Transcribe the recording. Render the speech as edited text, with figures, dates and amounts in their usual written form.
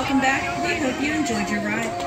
welcome back. We hope you enjoyed your ride.